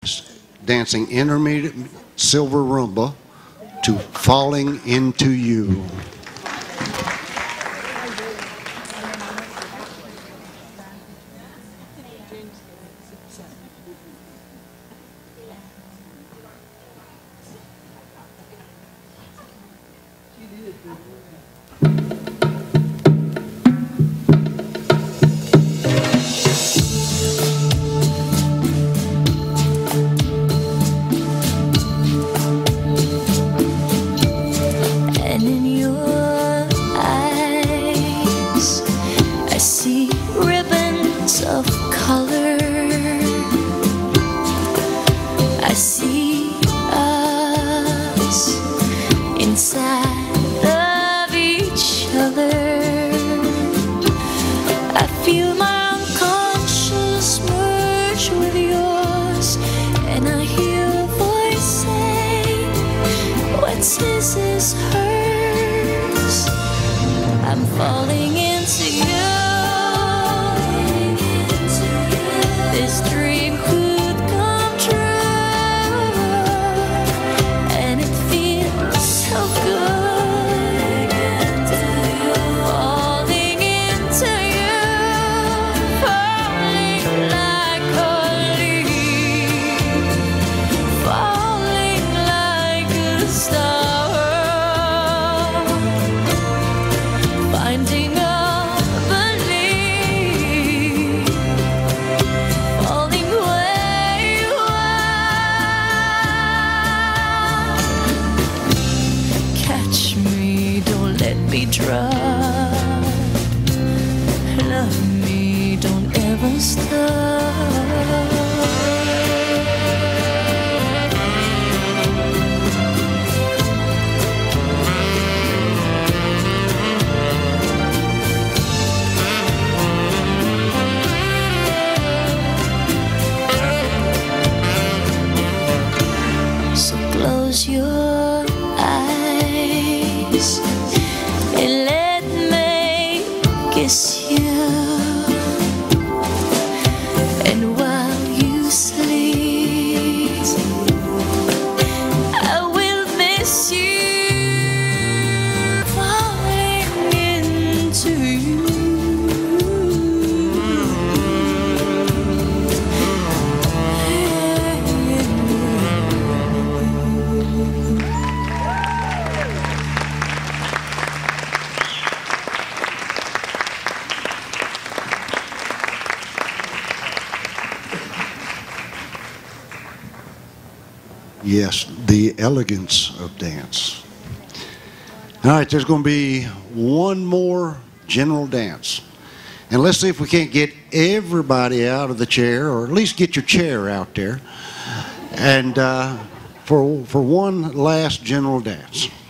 dancing intermediate silver rumba to Falling Into You. Yes, the elegance of dance. All right, there's going to be one more general dance. And let's see if we can't get everybody out of the chair, or at least get your chair out there, and for one last general dance.